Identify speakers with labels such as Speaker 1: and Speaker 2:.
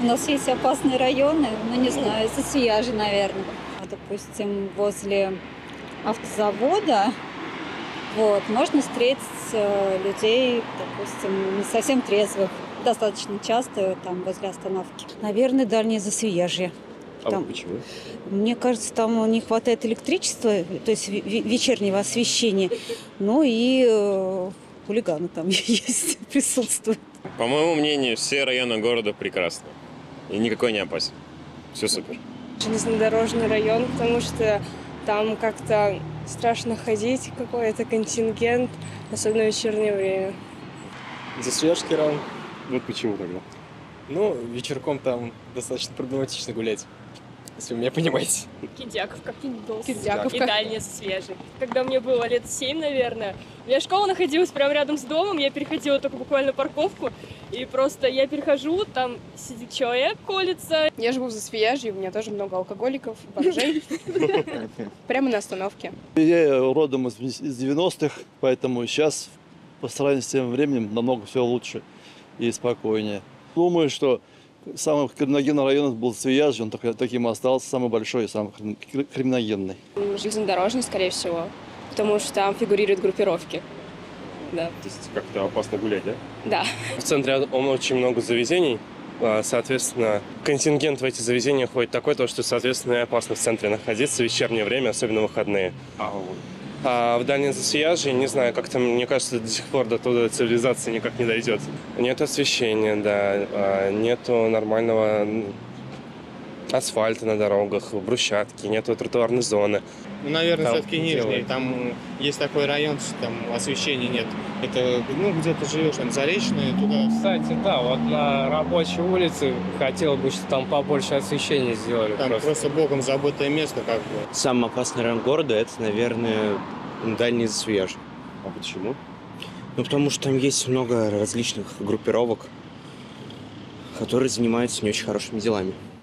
Speaker 1: У нас есть опасные районы, ну не знаю, за Свияжи, наверное. Допустим, возле автозавода можно встретить людей, допустим, не совсем трезвых, достаточно часто там возле остановки.
Speaker 2: Наверное, дальние Засвияжье.
Speaker 3: Почему?
Speaker 2: Мне кажется, там не хватает электричества, то есть вечернего освещения. Ну и хулиганы там есть, присутствуют.
Speaker 3: По моему мнению, все районы города прекрасны. И никакой не опасен. Все супер.
Speaker 4: Железнодорожный район, потому что там как-то страшно ходить, какой-то контингент, особенно в вечернее время.
Speaker 5: Засвияжский район.
Speaker 3: Вот почему тогда?
Speaker 5: Ну, вечерком там достаточно проблематично гулять, если вы меня понимаете.
Speaker 6: Киндяковка.
Speaker 4: Киндяковка.
Speaker 6: И дальняя свежий. Когда мне было лет 7, наверное, у меня школа находилась прямо рядом с домом, я переходила только буквально парковку, и просто я перехожу, там сидит человек, колется.
Speaker 4: Я живу в Засвияжье, у меня тоже много алкоголиков, бомжей. Прямо на остановке.
Speaker 7: Я родом из 90-х, поэтому сейчас по сравнению с тем временем намного все лучше и спокойнее. Думаю, что самый криминогенный район был Свияжье, он таким и остался, самый большой и самый криминогенный.
Speaker 4: Железнодорожный, скорее всего, потому что там фигурируют группировки. Да.
Speaker 3: То есть как-то опасно гулять, да?
Speaker 4: Да.
Speaker 8: В центре очень много заведений, соответственно, контингент в эти заведения ходит такой, что, соответственно, и опасно в центре находиться в вечернее время, особенно в выходные. А в дальнем Засвияжье, не знаю, как-то, мне кажется, до сих пор до туда цивилизация никак не дойдет. Нет освещения, да, нету нормального асфальта на дорогах, брусчатки, нету тротуарной зоны.
Speaker 9: Ну, наверное,
Speaker 8: Там
Speaker 9: все-таки Нижний.
Speaker 8: делают.
Speaker 9: Там есть такой район, что там освещения нет. Это, где ты живешь, там Заречное, туда.
Speaker 5: Кстати, да, вот на рабочей улице хотел бы, чтобы там побольше освещения сделали.
Speaker 9: Там просто богом забытое место, как бы.
Speaker 10: Самый опасный район города – это, наверное, дальний Засвияжье.
Speaker 3: А почему?
Speaker 10: Ну, потому что там есть много различных группировок, которые занимаются не очень хорошими делами.